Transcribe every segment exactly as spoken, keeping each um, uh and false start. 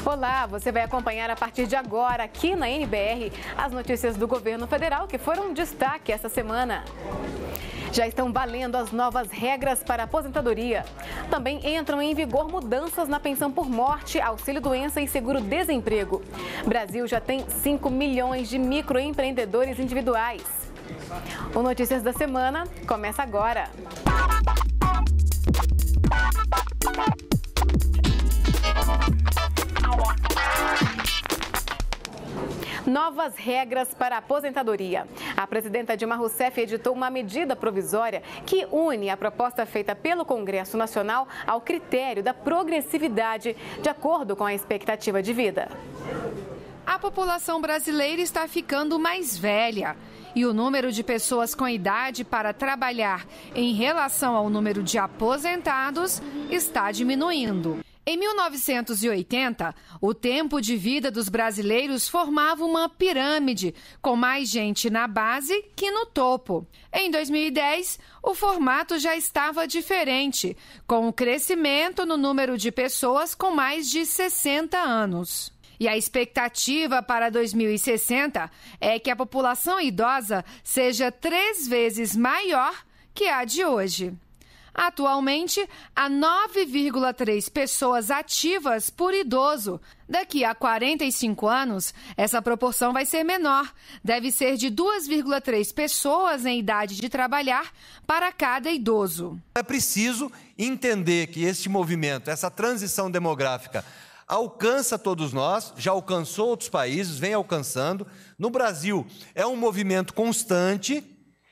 Olá, você vai acompanhar a partir de agora, aqui na N B R, as notícias do governo federal que foram destaque essa semana. Já estão valendo as novas regras para a aposentadoria. Também entram em vigor mudanças na pensão por morte, auxílio-doença e seguro-desemprego. Brasil já tem cinco milhões de microempreendedores individuais. O Notícias da Semana começa agora. Novas regras para a aposentadoria. A presidenta Dilma Rousseff editou uma medida provisória que une a proposta feita pelo Congresso Nacional ao critério da progressividade, de acordo com a expectativa de vida. A população brasileira está ficando mais velha e o número de pessoas com idade para trabalhar em relação ao número de aposentados está diminuindo. Em mil novecentos e oitenta, o tempo de vida dos brasileiros formava uma pirâmide, com mais gente na base que no topo. Em dois mil e dez, o formato já estava diferente, com o crescimento no número de pessoas com mais de sessenta anos. E a expectativa para dois mil e sessenta é que a população idosa seja três vezes maior que a de hoje. Atualmente, há nove vírgula três pessoas ativas por idoso. Daqui a quarenta e cinco anos, essa proporção vai ser menor. Deve ser de duas vírgula três pessoas em idade de trabalhar para cada idoso. É preciso entender que este movimento, essa transição demográfica, alcança todos nós, já alcançou outros países, vem alcançando. No Brasil, é um movimento constante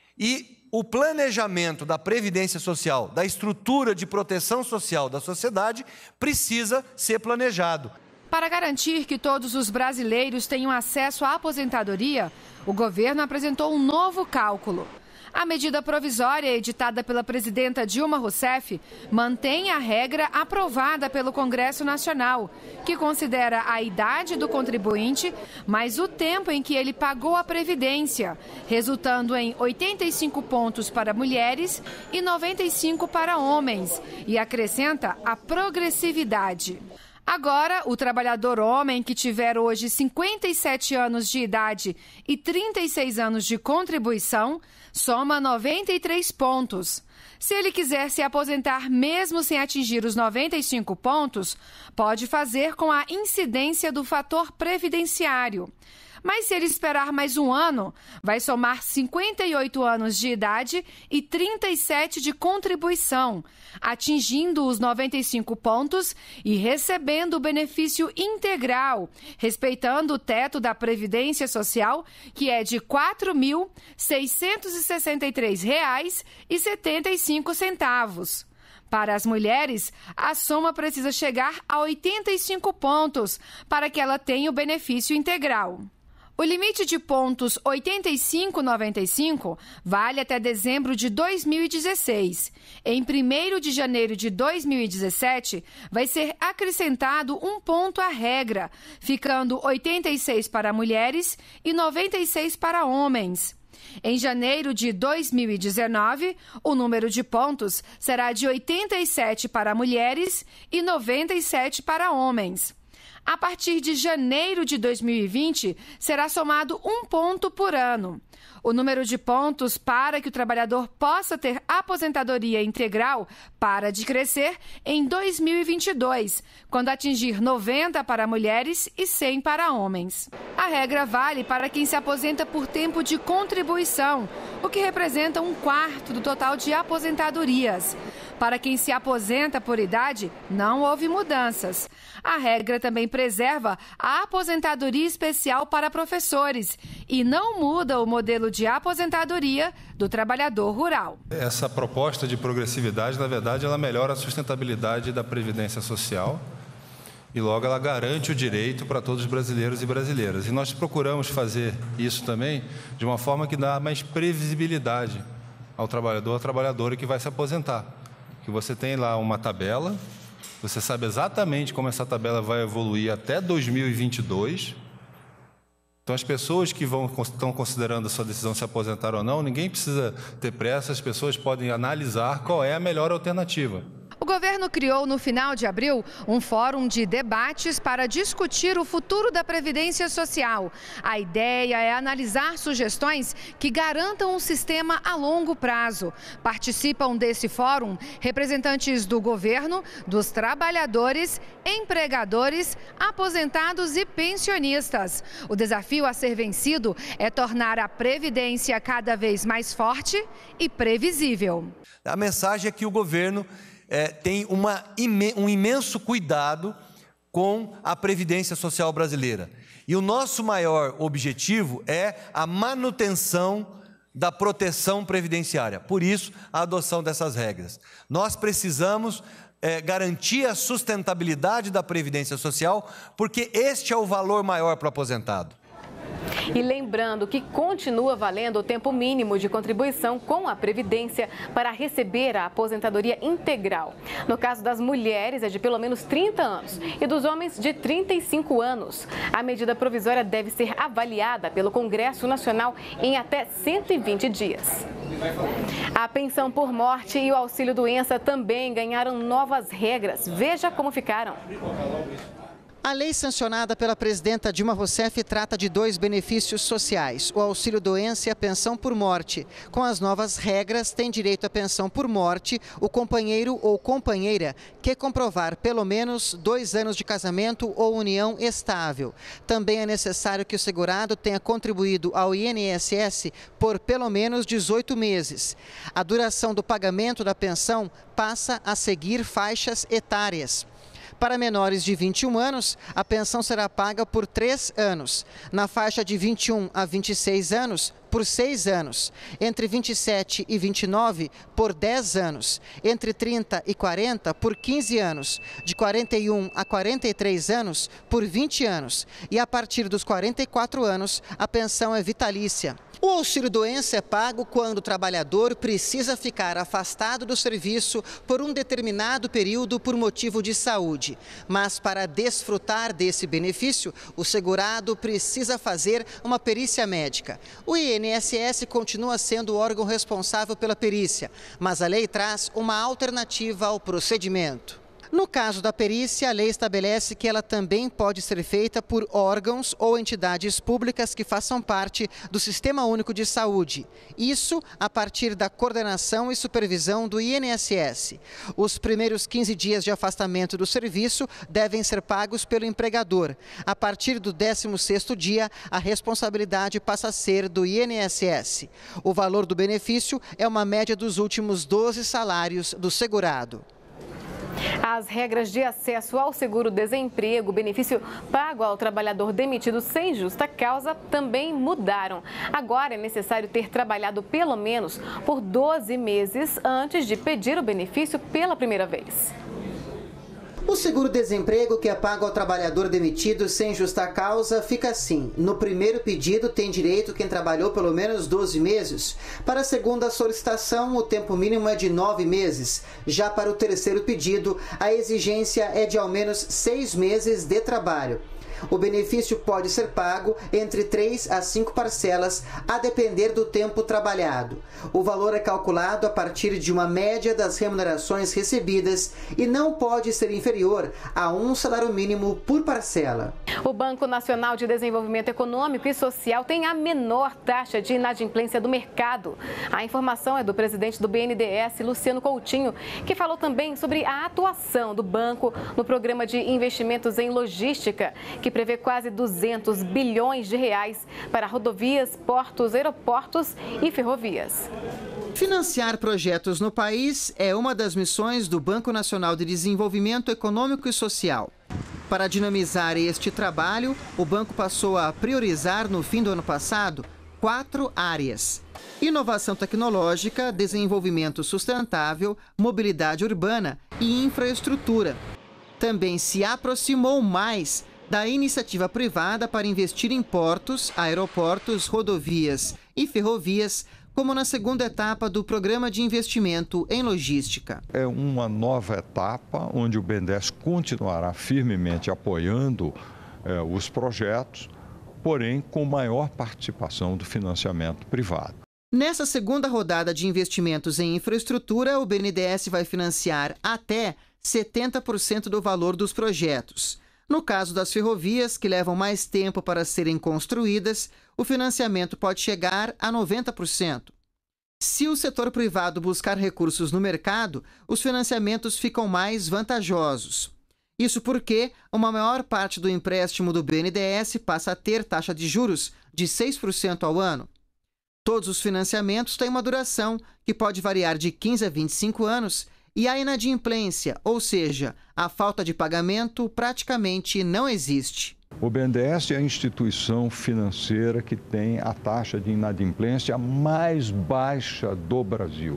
e o planejamento da Previdência Social, da estrutura de proteção social da sociedade, precisa ser planejado. Para garantir que todos os brasileiros tenham acesso à aposentadoria, o governo apresentou um novo cálculo. A medida provisória editada pela presidenta Dilma Rousseff mantém a regra aprovada pelo Congresso Nacional, que considera a idade do contribuinte mais o tempo em que ele pagou a Previdência, resultando em oitenta e cinco pontos para mulheres e noventa e cinco para homens, e acrescenta a progressividade. Agora, o trabalhador homem que tiver hoje cinquenta e sete anos de idade e trinta e seis anos de contribuição, soma noventa e três pontos. Se ele quiser se aposentar mesmo sem atingir os noventa e cinco pontos, pode fazer com a incidência do fator previdenciário. Mas se ele esperar mais um ano, vai somar cinquenta e oito anos de idade e trinta e sete de contribuição, atingindo os noventa e cinco pontos e recebendo o benefício integral, respeitando o teto da Previdência Social, que é de quatro mil seiscentos e sessenta e três reais e setenta e cinco centavos. Para as mulheres, a soma precisa chegar a oitenta e cinco pontos para que ela tenha o benefício integral. O limite de pontos oitenta e cinco e noventa e cinco vale até dezembro de dois mil e dezesseis. Em primeiro de janeiro de dois mil e dezessete, vai ser acrescentado um ponto à regra, ficando oitenta e seis para mulheres e noventa e seis para homens. Em janeiro de dois mil e dezenove, o número de pontos será de oitenta e sete para mulheres e noventa e sete para homens. A partir de janeiro de dois mil e vinte, será somado um ponto por ano. O número de pontos para que o trabalhador possa ter aposentadoria integral para de crescer em dois mil e vinte e dois, quando atingir noventa para mulheres e cem para homens. A regra vale para quem se aposenta por tempo de contribuição, o que representa um quarto do total de aposentadorias. Para quem se aposenta por idade, não houve mudanças. A regra também preserva a aposentadoria especial para professores e não muda o modelo de aposentadoria do trabalhador rural. Essa proposta de progressividade, na verdade, ela melhora a sustentabilidade da Previdência Social e logo ela garante o direito para todos os brasileiros e brasileiras. E nós procuramos fazer isso também de uma forma que dá mais previsibilidade ao trabalhador, à trabalhadora que vai se aposentar. Que você tem lá uma tabela, você sabe exatamente como essa tabela vai evoluir até dois mil e vinte e dois. Então, as pessoas que vão, estão considerando a sua decisão se aposentar ou não, ninguém precisa ter pressa, as pessoas podem analisar qual é a melhor alternativa. O governo criou no final de abril um fórum de debates para discutir o futuro da Previdência Social. A ideia é analisar sugestões que garantam um sistema a longo prazo. Participam desse fórum representantes do governo, dos trabalhadores, empregadores, aposentados e pensionistas. O desafio a ser vencido é tornar a Previdência cada vez mais forte e previsível. A mensagem é que o governo é, tem uma, um imenso cuidado com a Previdência Social brasileira. E o nosso maior objetivo é a manutenção da proteção previdenciária. Por isso, a adoção dessas regras. Nós precisamos é, garantir a sustentabilidade da Previdência Social, porque este é o valor maior para o aposentado. E lembrando que continua valendo o tempo mínimo de contribuição com a Previdência para receber a aposentadoria integral. No caso das mulheres, é de pelo menos trinta anos e dos homens de trinta e cinco anos. A medida provisória deve ser avaliada pelo Congresso Nacional em até cento e vinte dias. A pensão por morte e o auxílio-doença também ganharam novas regras. Veja como ficaram. A lei sancionada pela presidenta Dilma Rousseff trata de dois benefícios sociais, o auxílio-doença e a pensão por morte. Com as novas regras, tem direito à pensão por morte o companheiro ou companheira que comprovar pelo menos dois anos de casamento ou união estável. Também é necessário que o segurado tenha contribuído ao I N S S por pelo menos dezoito meses. A duração do pagamento da pensão passa a seguir faixas etárias. Para menores de vinte e um anos, a pensão será paga por três anos. Na faixa de vinte e um a vinte e seis anos, por seis anos. Entre vinte e sete e vinte e nove, por dez anos. Entre trinta e quarenta, por quinze anos. De quarenta e um a quarenta e três anos, por vinte anos. E a partir dos quarenta e quatro anos, a pensão é vitalícia. O auxílio-doença é pago quando o trabalhador precisa ficar afastado do serviço por um determinado período por motivo de saúde. Mas para desfrutar desse benefício, o segurado precisa fazer uma perícia médica. O I N S S continua sendo o órgão responsável pela perícia, mas a lei traz uma alternativa ao procedimento. No caso da perícia, a lei estabelece que ela também pode ser feita por órgãos ou entidades públicas que façam parte do Sistema Único de Saúde. Isso a partir da coordenação e supervisão do I N S S. Os primeiros quinze dias de afastamento do serviço devem ser pagos pelo empregador. A partir do décimo sexto dia, a responsabilidade passa a ser do I N S S. O valor do benefício é uma média dos últimos doze salários do segurado. As regras de acesso ao seguro-desemprego, benefício pago ao trabalhador demitido sem justa causa, também mudaram. Agora é necessário ter trabalhado pelo menos por doze meses antes de pedir o benefício pela primeira vez. O seguro-desemprego que é pago ao trabalhador demitido sem justa causa fica assim. No primeiro pedido tem direito quem trabalhou pelo menos doze meses. Para a segunda solicitação, o tempo mínimo é de nove meses. Já para o terceiro pedido, a exigência é de ao menos seis meses de trabalho. O benefício pode ser pago entre três a cinco parcelas, a depender do tempo trabalhado. O valor é calculado a partir de uma média das remunerações recebidas e não pode ser inferior a um salário mínimo por parcela. O Banco Nacional de Desenvolvimento Econômico e Social tem a menor taxa de inadimplência do mercado. A informação é do presidente do B N D E S, Luciano Coutinho, que falou também sobre a atuação do banco no programa de investimentos em logística, que prevê quase duzentos bilhões de reais para rodovias, portos, aeroportos e ferrovias. Financiar projetos no país é uma das missões do Banco Nacional de Desenvolvimento Econômico e Social. Para dinamizar este trabalho, o banco passou a priorizar no fim do ano passado quatro áreas: inovação tecnológica, desenvolvimento sustentável, mobilidade urbana e infraestrutura. Também se aproximou mais da iniciativa privada para investir em portos, aeroportos, rodovias e ferrovias, como na segunda etapa do Programa de Investimento em Logística. É uma nova etapa onde o B N D E S continuará firmemente apoiando eh, os projetos, porém com maior participação do financiamento privado. Nessa segunda rodada de investimentos em infraestrutura, o B N D E S vai financiar até setenta por cento do valor dos projetos. No caso das ferrovias, que levam mais tempo para serem construídas, o financiamento pode chegar a noventa por cento. Se o setor privado buscar recursos no mercado, os financiamentos ficam mais vantajosos. Isso porque uma maior parte do empréstimo do B N D E S passa a ter taxa de juros de seis por cento ao ano. Todos os financiamentos têm uma duração que pode variar de quinze a vinte e cinco anos e a inadimplência, ou seja, a falta de pagamento, praticamente não existe. O B N D E S é a instituição financeira que tem a taxa de inadimplência mais baixa do Brasil.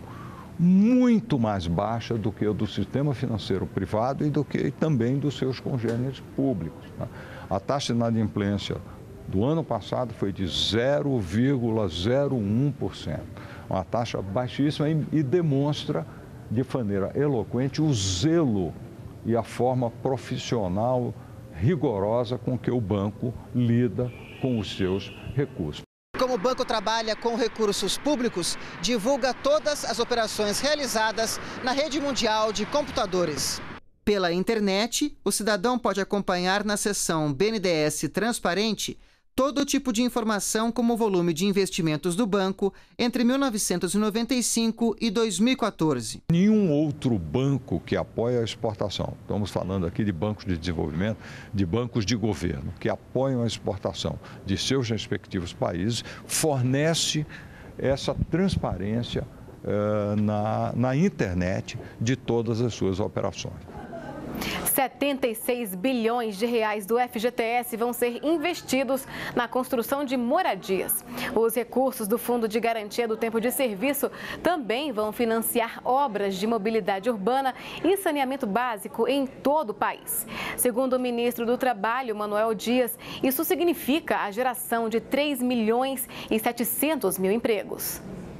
Muito mais baixa do que a do sistema financeiro privado e do que também dos seus congêneres públicos. A taxa de inadimplência do ano passado foi de zero vírgula zero um por cento, uma taxa baixíssima e demonstra de maneira eloquente o zelo e a forma profissional rigorosa com que o banco lida com os seus recursos. Como o banco trabalha com recursos públicos, divulga todas as operações realizadas na rede mundial de computadores. Pela internet, o cidadão pode acompanhar na seção B N D E S Transparente todo tipo de informação como o volume de investimentos do banco entre mil novecentos e noventa e cinco e dois mil e quatorze. Nenhum outro banco que apoia a exportação, estamos falando aqui de bancos de desenvolvimento, de bancos de governo, que apoiam a exportação de seus respectivos países, fornece essa transparência uh, na, na internet de todas as suas operações. setenta e seis bilhões de reais do F G T S vão ser investidos na construção de moradias. Os recursos do Fundo de Garantia do Tempo de Serviço também vão financiar obras de mobilidade urbana e saneamento básico em todo o país. Segundo o ministro do Trabalho, Manuel Dias, isso significa a geração de três milhões e setecentos mil empregos.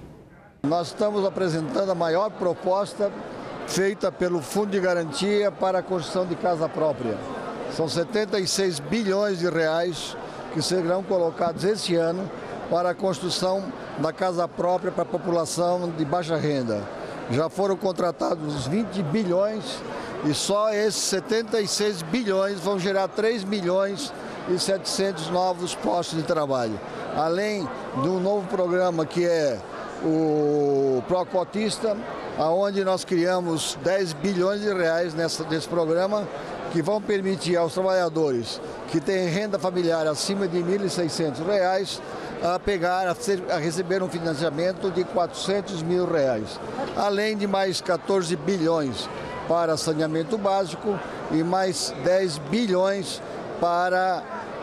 Nós estamos apresentando a maior proposta feita pelo Fundo de Garantia para a construção de casa própria. São setenta e seis bilhões de reais que serão colocados esse ano para a construção da casa própria para a população de baixa renda. Já foram contratados vinte bilhões e só esses setenta e seis bilhões vão gerar três milhões e setecentos novos postos de trabalho. Além do novo programa que é o Procotista, onde nós criamos dez bilhões de reais nessa, nesse programa, que vão permitir aos trabalhadores que têm renda familiar acima de mil e seiscentos reais a pegar, a, ser, a receber um financiamento de quatrocentos mil reais. Além de mais quatorze bilhões para saneamento básico e mais dez bilhões para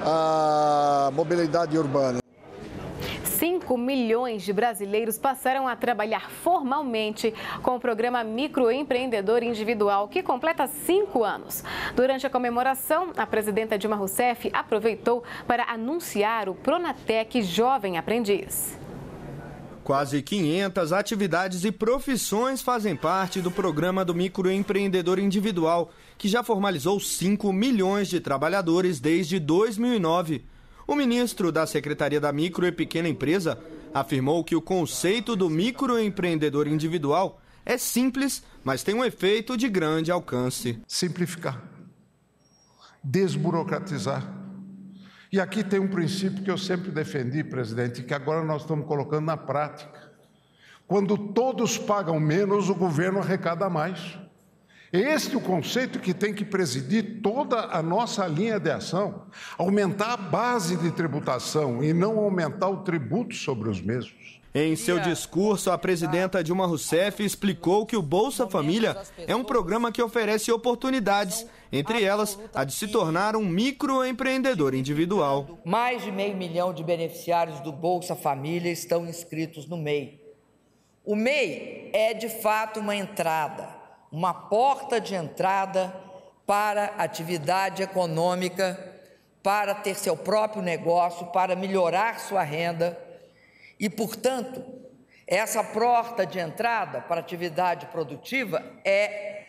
a mobilidade urbana. cinco milhões de brasileiros passaram a trabalhar formalmente com o programa Microempreendedor Individual, que completa cinco anos. Durante a comemoração, a presidenta Dilma Rousseff aproveitou para anunciar o Pronatec Jovem Aprendiz. Quase quinhentas atividades e profissões fazem parte do programa do Microempreendedor Individual, que já formalizou cinco milhões de trabalhadores desde dois mil e nove. O ministro da Secretaria da Micro e Pequena Empresa afirmou que o conceito do microempreendedor individual é simples, mas tem um efeito de grande alcance. Simplificar, desburocratizar. E aqui tem um princípio que eu sempre defendi, presidente, que agora nós estamos colocando na prática. Quando todos pagam menos, o governo arrecada mais. Este é o conceito que tem que presidir toda a nossa linha de ação. Aumentar a base de tributação e não aumentar o tributo sobre os mesmos. Em seu discurso, a presidenta Dilma Rousseff explicou que o Bolsa Família é um programa que oferece oportunidades, entre elas a de se tornar um microempreendedor individual. Mais de meio milhão de beneficiários do Bolsa Família estão inscritos no M E I. O M E I é, de fato, uma entrada, uma porta de entrada para a atividade econômica, para ter seu próprio negócio, para melhorar sua renda. E, portanto, essa porta de entrada para a atividade produtiva é,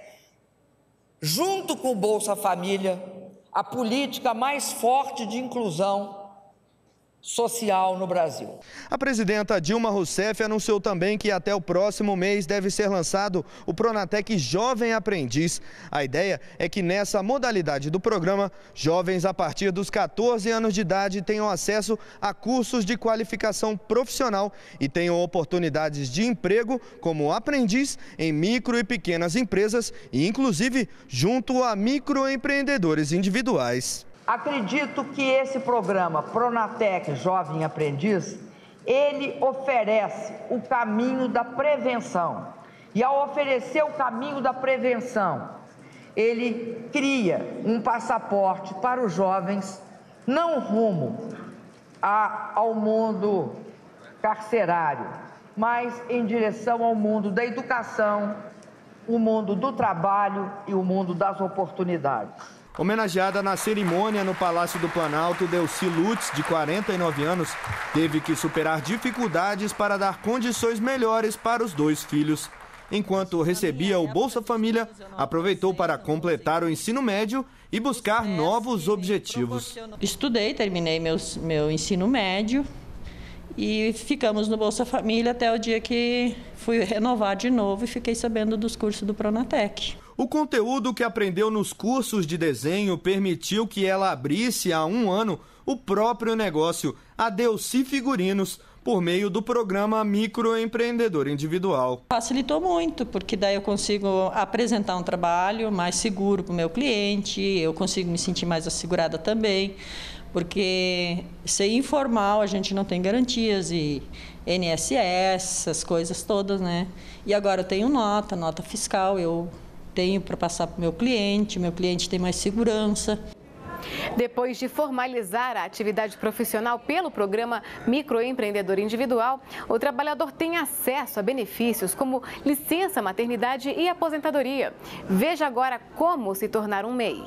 junto com o Bolsa Família, a política mais forte de inclusão social no Brasil. A presidenta Dilma Rousseff anunciou também que até o próximo mês deve ser lançado o Pronatec Jovem Aprendiz. A ideia é que nessa modalidade do programa, jovens a partir dos quatorze anos de idade tenham acesso a cursos de qualificação profissional e tenham oportunidades de emprego como aprendiz em micro e pequenas empresas e inclusive junto a microempreendedores individuais. Acredito que esse programa Pronatec Jovem Aprendiz, ele oferece o caminho da prevenção. E ao oferecer o caminho da prevenção, ele cria um passaporte para os jovens, não rumo a, ao mundo carcerário, mas em direção ao mundo da educação, o mundo do trabalho e o mundo das oportunidades. Homenageada na cerimônia no Palácio do Planalto, Delcy Lutz, de quarenta e nove anos, teve que superar dificuldades para dar condições melhores para os dois filhos. Enquanto recebia o Bolsa Família, aproveitou para completar o ensino médio e buscar novos objetivos. Estudei, terminei meu, meu ensino médio e ficamos no Bolsa Família até o dia que fui renovar de novo e fiquei sabendo dos cursos do Pronatec. O conteúdo que aprendeu nos cursos de desenho permitiu que ela abrisse há um ano o próprio negócio, a Delcy Figurinos, por meio do programa Microempreendedor Individual. Facilitou muito, porque daí eu consigo apresentar um trabalho mais seguro para o meu cliente, eu consigo me sentir mais assegurada também, porque ser informal a gente não tem garantias e I N S S, essas coisas todas, né? E agora eu tenho nota, nota fiscal, eu tenho para passar para o meu cliente, meu cliente tem mais segurança. Depois de formalizar a atividade profissional pelo programa Microempreendedor Individual, o trabalhador tem acesso a benefícios como licença maternidade e aposentadoria. Veja agora como se tornar um M E I.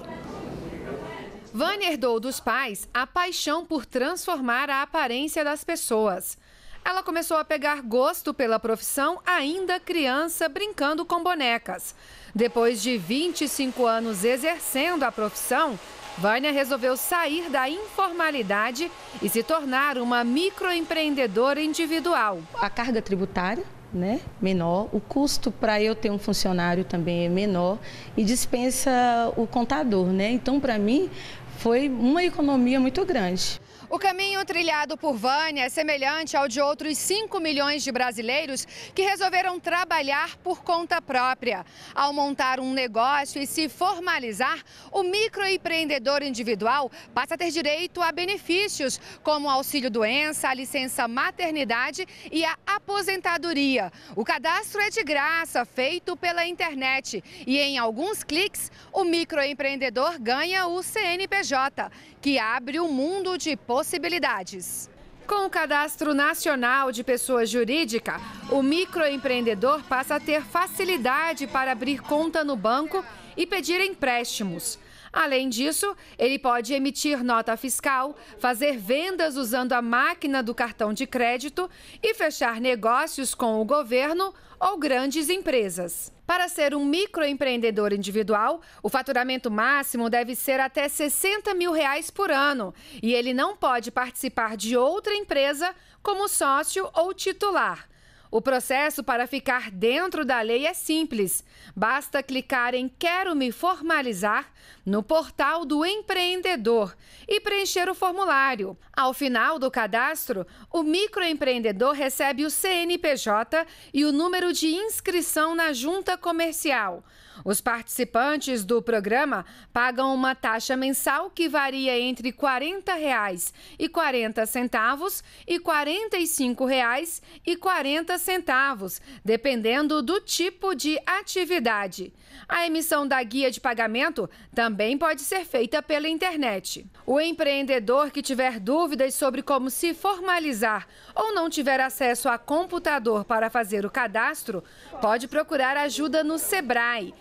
Vânia herdou dos pais a paixão por transformar a aparência das pessoas. Ela começou a pegar gosto pela profissão ainda criança, brincando com bonecas. Depois de vinte e cinco anos exercendo a profissão, Vânia resolveu sair da informalidade e se tornar uma microempreendedora individual. A carga tributária, né, menor, o custo para eu ter um funcionário também é menor e dispensa o contador, né? Então, para mim, foi uma economia muito grande. O caminho trilhado por Vânia é semelhante ao de outros cinco milhões de brasileiros que resolveram trabalhar por conta própria. Ao montar um negócio e se formalizar, o microempreendedor individual passa a ter direito a benefícios como auxílio-doença, a licença maternidade e a aposentadoria. O cadastro é de graça, feito pela internet. E em alguns cliques, o microempreendedor ganha o C N P J, que abre um mundo de possibilidades. Com o Cadastro Nacional de Pessoa Jurídica, o microempreendedor passa a ter facilidade para abrir conta no banco e pedir empréstimos. Além disso, ele pode emitir nota fiscal, fazer vendas usando a máquina do cartão de crédito e fechar negócios com o governo ou grandes empresas. Para ser um microempreendedor individual, o faturamento máximo deve ser até sessenta mil reais por ano e ele não pode participar de outra empresa como sócio ou titular. O processo para ficar dentro da lei é simples. Basta clicar em Quero me formalizar no portal do empreendedor e preencher o formulário. Ao final do cadastro, o microempreendedor recebe o C N P J e o número de inscrição na junta comercial. Os participantes do programa pagam uma taxa mensal que varia entre quarenta reais e quarenta centavos e quarenta e cinco reais e quarenta centavos, dependendo do tipo de atividade. A emissão da guia de pagamento também pode ser feita pela internet. O empreendedor que tiver dúvidas sobre como se formalizar ou não tiver acesso a computador para fazer o cadastro, pode procurar ajuda no Sebrae.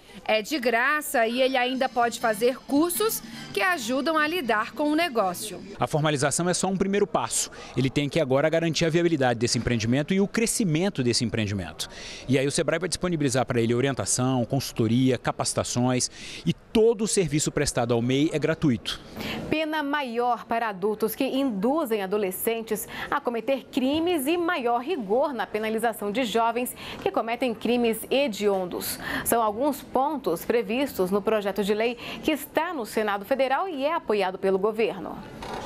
É de graça e ele ainda pode fazer cursos que ajudam a lidar com o negócio. A formalização é só um primeiro passo. Ele tem que agora garantir a viabilidade desse empreendimento e o crescimento desse empreendimento. E aí o Sebrae vai disponibilizar para ele orientação, consultoria, capacitações e todo o serviço prestado ao M E I é gratuito. Pena maior para adultos que induzem adolescentes a cometer crimes e maior rigor na penalização de jovens que cometem crimes hediondos. São alguns pontos previstos no projeto de lei que está no Senado Federal e é apoiado pelo governo.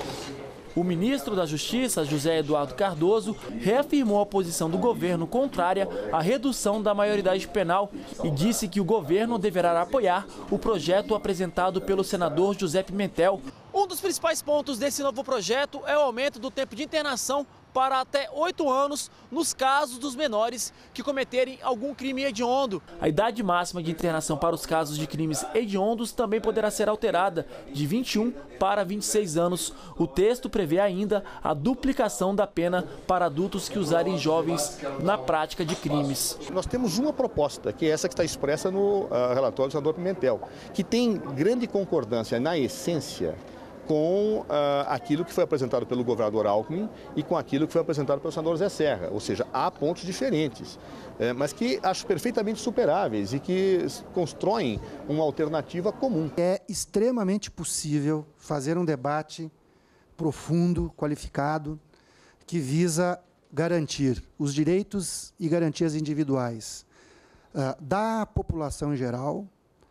O ministro da Justiça, José Eduardo Cardoso, reafirmou a posição do governo contrária à redução da maioridade penal e disse que o governo deverá apoiar o projeto apresentado pelo senador José Pimentel. Um dos principais pontos desse novo projeto é o aumento do tempo de internação para até oito anos nos casos dos menores que cometerem algum crime hediondo. A idade máxima de internação para os casos de crimes hediondos também poderá ser alterada de vinte e um para vinte e seis anos. O texto prevê ainda a duplicação da pena para adultos que usarem jovens na prática de crimes. Nós temos uma proposta, que é essa que está expressa no uh, relatório do senador Pimentel, que tem grande concordância na essência com uh, aquilo que foi apresentado pelo governador Alckmin e com aquilo que foi apresentado pelo senador Zé Serra. Ou seja, há pontos diferentes, eh, mas que acho perfeitamente superáveis e que constroem uma alternativa comum. É extremamente possível fazer um debate profundo, qualificado, que visa garantir os direitos e garantias individuais uh, da população em geral,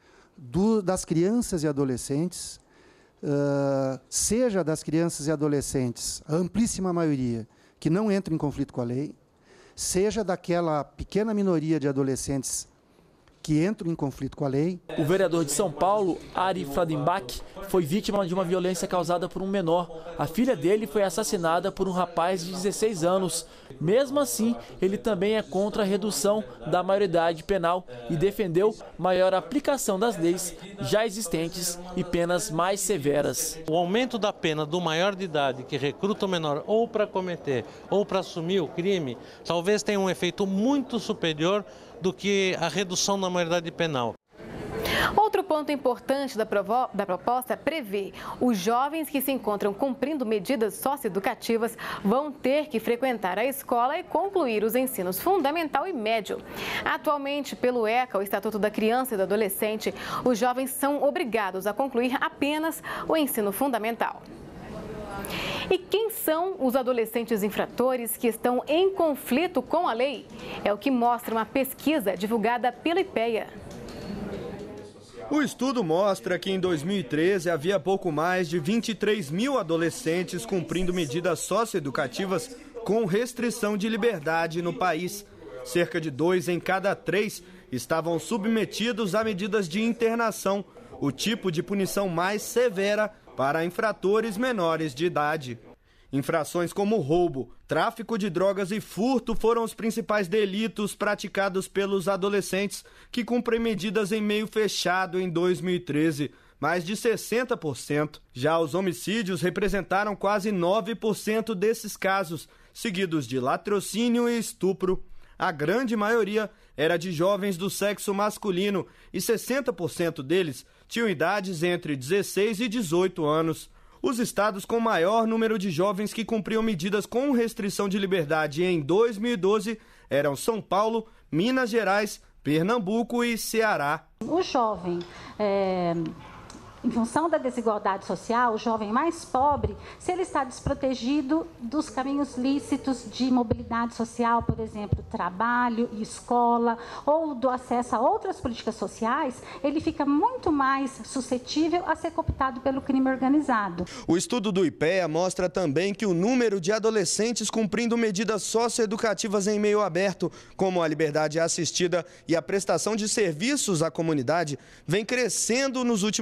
do, das crianças e adolescentes, Uh, seja das crianças e adolescentes, a amplíssima maioria, que não entra em conflito com a lei, seja daquela pequena minoria de adolescentes que entram em conflito com a lei. O vereador de São Paulo, Ari Fradenbach, foi vítima de uma violência causada por um menor. A filha dele foi assassinada por um rapaz de dezesseis anos. Mesmo assim, ele também é contra a redução da maioridade penal e defendeu maior aplicação das leis já existentes e penas mais severas. O aumento da pena do maior de idade que recruta o menor ou para cometer ou para assumir o crime, talvez tenha um efeito muito superior do que a redução da maioridade penal. Outro ponto importante da, da proposta prevê os jovens que se encontram cumprindo medidas socioeducativas vão ter que frequentar a escola e concluir os ensinos fundamental e médio. Atualmente, pelo ECA, o Estatuto da Criança e do Adolescente, os jovens são obrigados a concluir apenas o ensino fundamental. E quem são os adolescentes infratores que estão em conflito com a lei? É o que mostra uma pesquisa divulgada pelo IPEA. O estudo mostra que em dois mil e treze havia pouco mais de vinte e três mil adolescentes cumprindo medidas socioeducativas com restrição de liberdade no país. Cerca de dois em cada três estavam submetidos a medidas de internação, o tipo de punição mais severa para infratores menores de idade. Infrações como roubo, tráfico de drogas e furto foram os principais delitos praticados pelos adolescentes que cumprem medidas em meio fechado em dois mil e treze, mais de sessenta por cento. Já os homicídios representaram quase nove por cento desses casos, seguidos de latrocínio e estupro. A grande maioria era de jovens do sexo masculino e sessenta por cento deles tinham idades entre dezesseis e dezoito anos. Os estados com maior número de jovens que cumpriam medidas com restrição de liberdade em dois mil e doze eram São Paulo, Minas Gerais, Pernambuco e Ceará. O jovem, é, em função da desigualdade social, o jovem mais pobre, se ele está desprotegido dos caminhos lícitos de mobilidade social, por exemplo, trabalho e escola, ou do acesso a outras políticas sociais, ele fica muito mais suscetível a ser cooptado pelo crime organizado. O estudo do IPEA mostra também que o número de adolescentes cumprindo medidas socioeducativas em meio aberto, como a liberdade assistida e a prestação de serviços à comunidade, vem crescendo nos últimos anos,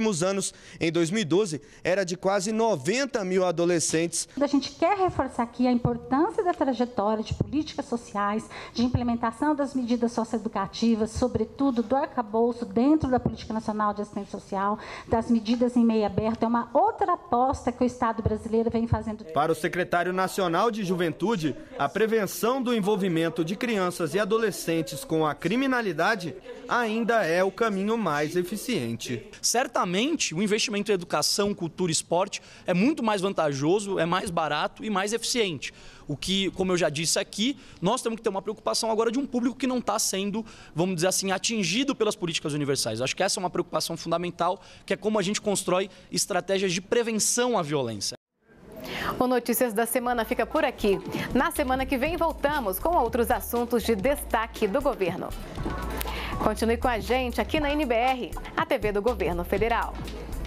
anos, em dois mil e doze era de quase noventa mil adolescentes. A gente quer reforçar aqui a importância da trajetória de políticas sociais, de implementação das medidas socioeducativas, sobretudo do arcabouço dentro da Política Nacional de Assistência Social, das medidas em meio aberto. É uma outra aposta que o Estado brasileiro vem fazendo. Para o secretário nacional de Juventude, a prevenção do envolvimento de crianças e adolescentes com a criminalidade ainda é o caminho mais eficiente. Certamente, o investimento em educação, cultura e esporte é muito mais vantajoso, é mais barato e mais eficiente. O que, como eu já disse aqui, nós temos que ter uma preocupação agora de um público que não está sendo, vamos dizer assim, atingido pelas políticas universais. Acho que essa é uma preocupação fundamental, que é como a gente constrói estratégias de prevenção à violência. O Notícias da Semana fica por aqui. Na semana que vem voltamos com outros assuntos de destaque do governo. Continue com a gente aqui na N B R, a T V do Governo Federal.